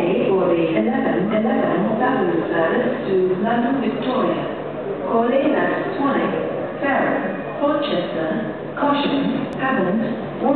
A for the 11:11 Southern service to London Victoria. Crawley, that's Swanwick, Fareham, Portchester, Caution, Havant,